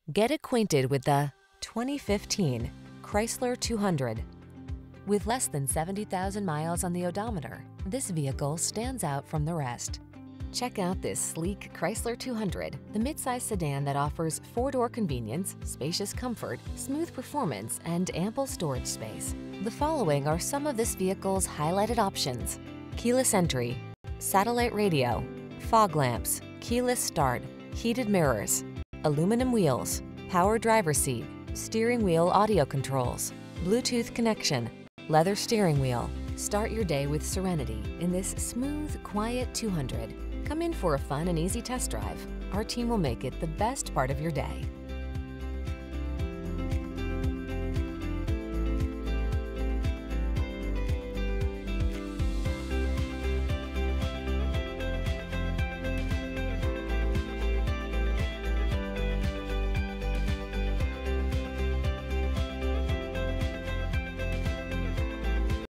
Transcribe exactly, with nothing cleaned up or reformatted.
Get acquainted with the twenty fifteen Chrysler two hundred. With less than seventy thousand miles on the odometer, this vehicle stands out from the rest. Check out this sleek Chrysler two hundred, the midsize sedan that offers four-door convenience, spacious comfort, smooth performance, and ample storage space. The following are some of this vehicle's highlighted options: keyless entry, satellite radio, fog lamps, keyless start, heated mirrors, aluminum wheels, power driver seat, steering wheel audio controls, Bluetooth connection, leather steering wheel. Start your day with serenity in this smooth, quiet two hundred. Come in for a fun and easy test drive. Our team will make it the best part of your day.